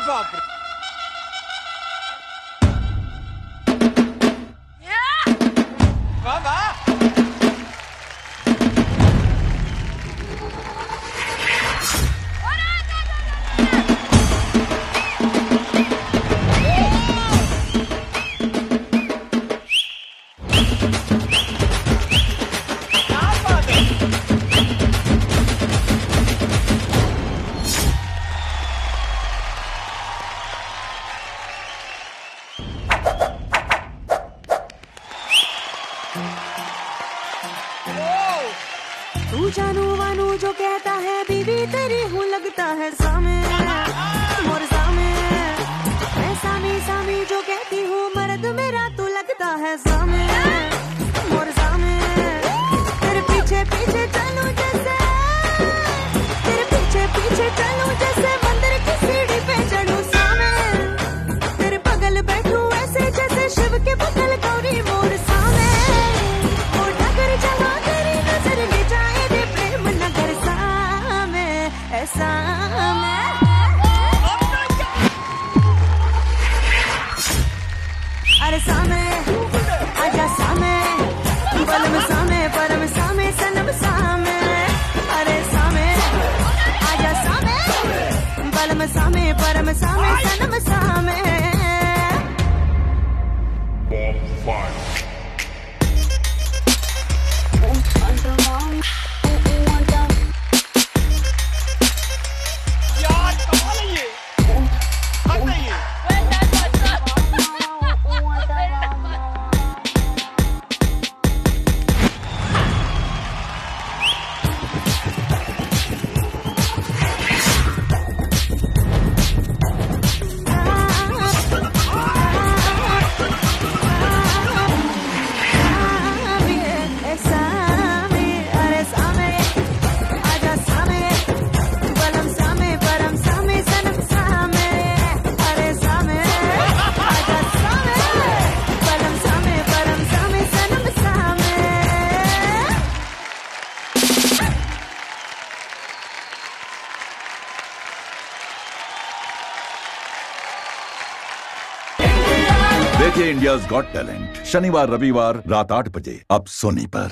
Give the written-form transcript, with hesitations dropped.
बाप रे। वाह वाह। तू जानू वानू जो कहता है बीवी तेरी हूँ लगता है सामे मोर सामे। मैं सामी सामी जो कहती हूँ मर्द मेरा तू लगता है सामे मोर सामे। तेरे पीछे पीछे चलूं जैसे तेरे पीछे पीछे चलूं जैसे मंदिर की सीढ़ी पे चढ़ूं सामे। तेरे बगल बैठूं ऐसे जैसे शिव के बगल गौरी मोर सामे। ओ डगर जमा तेरी नजर ले जाए दे प्रेम नगर सामे ऐसा मैं। अरे सामे आजा सामे बलम सामे परम सामे सनम सामे। अरे सामे आजा सामे बलम सामे परम सामे सनम सामे। यार कमाल है ये। हट नहीं है। देखिए इंडियाज गॉट टैलेंट शनिवार रविवार रात 8 बजे अब सोनी पर।